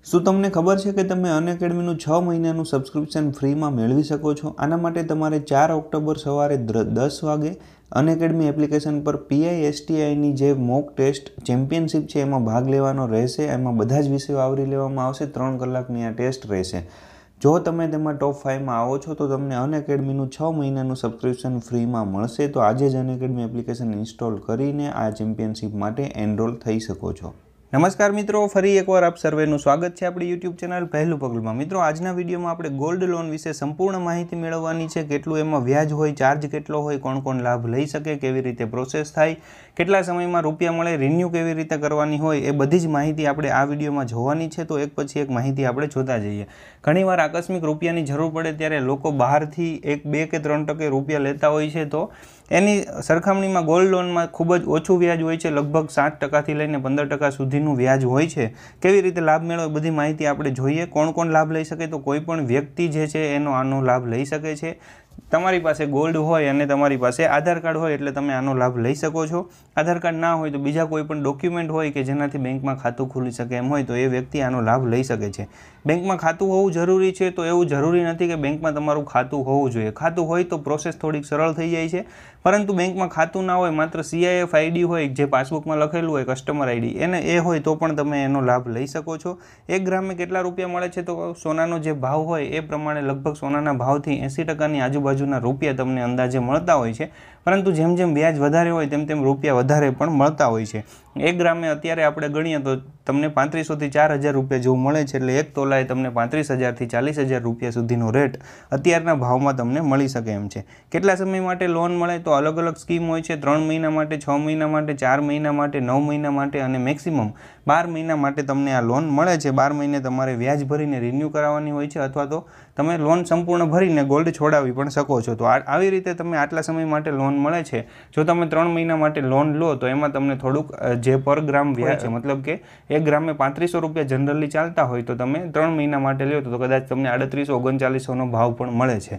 શું તમને ખબર છે કે તમે અનએકેડમીનું 6 મહિનાનું સબસ્ક્રિપ્શન ફ્રીમાં મેળવી શકો છો? આના માટે તમારે 4 ઓક્ટોબર સવારે 10 વાગે અનએકેડમી એપ્લિકેશન પર PISTIની જે મોક ટેસ્ટ ચેમ્પિયનશિપ છે એમાં ભાગ લેવાનો રહેશે. એમાં બધા જ વિષયો આવરી લેવામાં આવશે. 3 કલાકની આ ટેસ્ટ રહેશે. જો તમે તેમાં ટોપ 5માં આવો છો તો તમને અનએકેડમીનું 6 મહિનાનું સબસ્ક્રિપ્શન ફ્રીમાં મળશે. તો આજે જ અનએકેડમી એપ્લિકેશન ઇન્સ્ટોલ કરીને આ ચેમ્પિયનશિપ માટે એનરોલ થઈ શકો છો. નમસ્કાર મિત્રો, ફરી એકવાર આપ સર્વેનું સ્વાગત છે આપણી યુટ્યુબ ચેનલ પહેલું પગલુંમાં. મિત્રો, આજના વિડીયોમાં આપણે ગોલ્ડ લોન વિશે સંપૂર્ણ માહિતી મેળવવાની છે. કેટલું એમાં વ્યાજ હોય, ચાર્જ કેટલો હોય, કોણ કોણ લાભ લઈ શકે, કેવી રીતે પ્રોસેસ થાય, કેટલા સમયમાં રૂપિયા મળે, રિન્યૂ કેવી રીતે કરવાની હોય, એ બધી જ માહિતી આપણે આ વિડીયોમાં જોવાની છે. તો એક પછી એક માહિતી આપણે જોતા જઈએ. ઘણીવાર આકસ્મિક રૂપિયાની જરૂર પડે ત્યારે લોકો બહારથી 1, 2 કે 3% રૂપિયા લેતા હોય છે. તો એની સરખામણીમાં ગોલ્ડ લોનમાં ખૂબ જ ઓછું વ્યાજ હોય છે. લગભગ 7%થી લઈને 15% સુધીનું વ્યાજ હોય છે. કેવી રીતે લાભ મેળવો બધી માહિતી આપણે જોઈએ. કોણ કોણ લાભ લઈ શકે? તો કોઈ પણ વ્યક્તિ જે છે એનો આનો લાભ લઈ શકે છે. તમારી પાસે ગોલ્ડ હોય અને તમારી પાસે આધાર કાર્ડ હોય એટલે તમે આનો લાભ લઈ શકો છો. આધાર કાર્ડ ના હોય તો બીજા કોઈ પણ ડોક્યુમેન્ટ હોય કે જેનાથી બેંકમાં ખાતું ખુલી શકે એમ હોય તો એ વ્યક્તિ આનો લાભ લઈ શકે છે. બેંકમાં ખાતું હોવું જરૂરી છે તો એવું જરૂરી નથી કે બેંકમાં તમારું ખાતું હોવું જોઈએ. ખાતું હોય તો પ્રોસેસ થોડીક સરળ થઈ જાય છે. પરંતુ બેંકમાં ખાતું ના હોય, માત્ર CIF ID હોય જે પાસબુકમાં લખેલું હોય, કસ્ટમર ID એ હોય તો પણ તમે એનો લાભ લઈ શકો છો. 1 ગ્રામે કેટલા રૂપિયા મળે છે? તો સોનાનો જે ભાવ હોય એ પ્રમાણે લગભગ સોનાના ભાવથી 80%ની આજુબાજુના રૂપિયા તમને અંદાજે મળતા હોય છે. પરંતુ જેમ જેમ વ્યાજ વધારે હોય તેમ તેમ રૂપિયા વધારે પણ મળતા હોય છે. 1 ગ્રામે અત્યારે આપણે ગણીએ તો તમને 3500થી 4000 રૂપિયા જેવું મળે છે. એટલે 1 તોલાએ તમને 35,000થી 40,000 રૂપિયા સુધીનો રેટ અત્યારના ભાવમાં તમને મળી શકે એમ છે. કેટલા સમય માટે લોન મળે? તો અલગ અલગ સ્કીમ હોય છે. 3 મહિના માટે, 6 મહિના માટે, 4 મહિના માટે, 9 મહિના માટે અને મેક્સિમમ 12 મહિના માટે તમને આ લોન મળે છે. 12 મહિને તમારે વ્યાજ ભરીને રિન્યૂ કરાવવાની હોય છે અથવા તો તમે લોન સંપૂર્ણ ભરીને ગોલ્ડ છોડાવી પણ શકો છો. તો આવી રીતે તમે આટલા સમય માટે લોન મળે છે. જો તમે 3 મહિના માટે લોન લો તો એમાં તમને થોડુંક જે પર ગ્રામ વ્યાજ છે, મતલબ કે 1 ગ્રામે 3500 રૂપિયા જનરલી ચાલતા હોય તો તમે 3 મહિના માટે લો તો કદાચ તમને 3800-3900નો ભાવ પણ મળે છે.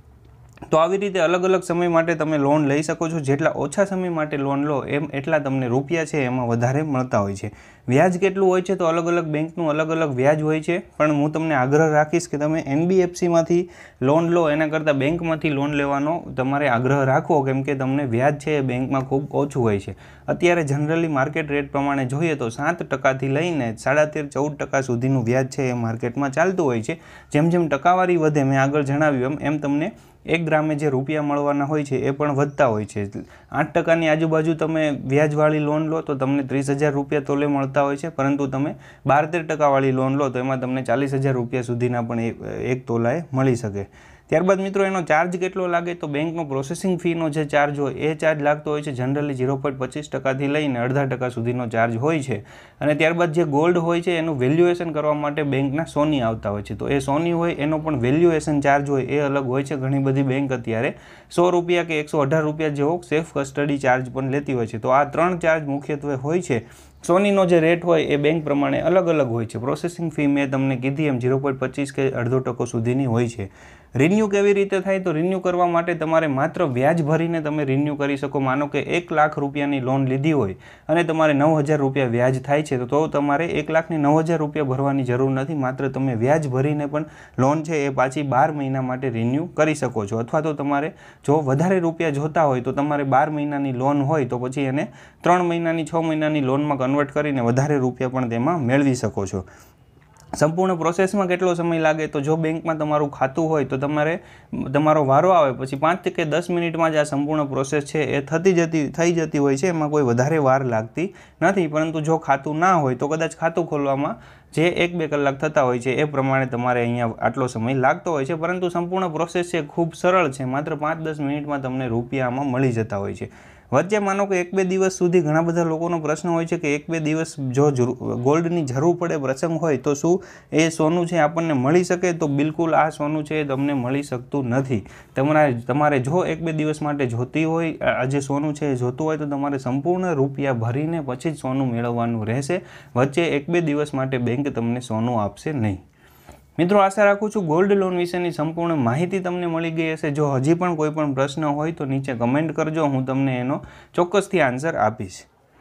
તો આવી રીતે અલગ અલગ સમય માટે તમે લોન લઈ શકો છો. જેટલા ઓછા સમય માટે લોન લો એટલા તમને રૂપિયા છે એમાં વધારે મળતા હોય છે. વ્યાજ કેટલું હોય છે? તો અલગ અલગ બેંકનું અલગ અલગ વ્યાજ હોય છે. પણ હું તમને આગ્રહ રાખીશ કે તમે NBFCમાંથી લોન લો એના કરતાં બેંકમાંથી લોન લેવાનો તમારે આગ્રહ રાખવો, કેમ કે તમને વ્યાજ છે એ બેંકમાં ખૂબ ઓછું હોય છે. અત્યારે જનરલી માર્કેટ રેટ પ્રમાણે જોઈએ તો 7%થી લઈને 13.5-14% સુધીનું વ્યાજ છે એ માર્કેટમાં ચાલતું હોય છે. જેમ જેમ ટકાવારી વધે, મેં આગળ જણાવ્યું એમ તમને 1 ગ્રામે જે રૂપિયા મળવાના હોય છે એ પણ વધતા હોય છે. 8%ની આજુબાજુ તમે વ્યાજવાળી લોન લો તો તમને 30,000 રૂપિયા તોલે મળતા હોય છે. પરંતુ તમે 12-13% વાળી લોન લો તો એમાં તમને 40,000 રૂપિયા સુધીના પણ 1 તોલાએ મળી શકે. ત્યારબાદ મિત્રો એનો ચાર્જ કેટલો લાગે? તો બેંકનો પ્રોસેસિંગ ફીનો જે ચાર્જ હોય એ ચાર્જ લાગતો હોય છે. જનરલી 0.25%થી લઈને 0.5% સુધીનો ચાર્જ હોય છે. અને ત્યારબાદ જે ગોલ્ડ હોય છે એનું વેલ્યુએશન કરવા માટે બેંકના સોની આવતા હોય છે. તો એ સોની હોય એનો પણ વેલ્યુએશન ચાર્જ હોય એ અલગ હોય છે. ઘણી બધી બેંક અત્યારે 100 રૂપિયા કે 118 રૂપિયા જેવો સેફ કસ્ટડી ચાર્જ પણ લેતી હોય છે. તો આ 3 ચાર્જ મુખ્યત્વે હોય છે. સોનીનો જે રેટ હોય એ બેંક પ્રમાણે અલગ અલગ હોય છે. પ્રોસેસિંગ ફી મેં તમને કીધી એમ 0.25 કે 0.5% સુધીની હોય છે. રિન્યૂ કેવી રીતે થાય? તો રિન્યૂ કરવા માટે તમારે માત્ર વ્યાજ ભરીને તમે રિન્યૂ કરી શકો. માનો કે 1 લાખ રૂપિયાની લોન લીધી હોય અને તમારે 9,000 રૂપિયા વ્યાજ થાય છે તો તમારે 1,09,000 રૂપિયા ભરવાની જરૂર નથી. માત્ર તમે વ્યાજ ભરીને પણ લોન છે એ પાછી 12 મહિના માટે રિન્યૂ કરી શકો છો. અથવા તો તમારે જો વધારે રૂપિયા જોતા હોય તો તમારે 12 મહિનાની લોન હોય તો પછી એને 3 મહિનાની 6 મહિનાની લોનમાં કન્વર્ટ કરીને વધારે રૂપિયા પણ તેમાં મેળવી શકો છો. સંપૂર્ણ પ્રોસેસમાં કેટલો સમય લાગે? તો જો બેંકમાં તમારું ખાતું હોય તો તમારો વારો આવે પછી 5 કે 10 મિનિટમાં જ આ સંપૂર્ણ પ્રોસેસ છે એ થઈ જતી હોય છે. એમાં કોઈ વધારે વાર લાગતી નથી. પરંતુ જો ખાતું ના હોય તો કદાચ ખાતું ખોલવામાં જે 1-2 કલાક થતા હોય છે એ પ્રમાણે તમારે અહીંયા આટલો સમય લાગતો હોય છે. પરંતુ સંપૂર્ણ પ્રોસેસ છે ખૂબ સરળ છે. માત્ર 5-10 મિનિટમાં તમને રૂપિયામાં મળી જતા હોય છે. વચ્ચે માનો કે 1-2 દિવસ સુધી ઘણા બધા લોકોનો પ્રશ્ન હોય છે કે 1-2 દિવસ જો ગોલ્ડની જરૂર પડે, પ્રસંગ હોય તો શું એ સોનું છે આપણને મળી શકે? તો બિલકુલ આ સોનું છે એ તમને મળી શકતું નથી. તમારે જો 1-2 દિવસ માટે જોતી હોય, આ જે સોનું છે એ જોતું હોય તો તમારે સંપૂર્ણ રૂપિયા ભરીને પછી જ સોનું મેળવવાનું રહેશે. વચ્ચે 1-2 દિવસ માટે બેંક તમને સોનું આપશે નહીં. મિત્રો, આશા રાખું છું ગોલ્ડ લોન વિશેની સંપૂર્ણ માહિતી તમને મળી ગઈ હશે. જો હજી પણ કોઈ પણ પ્રશ્ન હોય તો નીચે કમેન્ટ કરજો, હું તમને એનો ચોક્કસથી આન્સર આપીશ.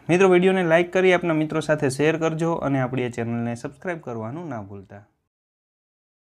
મિત્રો વિડીયોને લાઇક કરી આપના મિત્રો સાથે શેર કરજો અને આપણી આ ચેનલને સબસ્ક્રાઈબ કરવાનું ના ભૂલતા.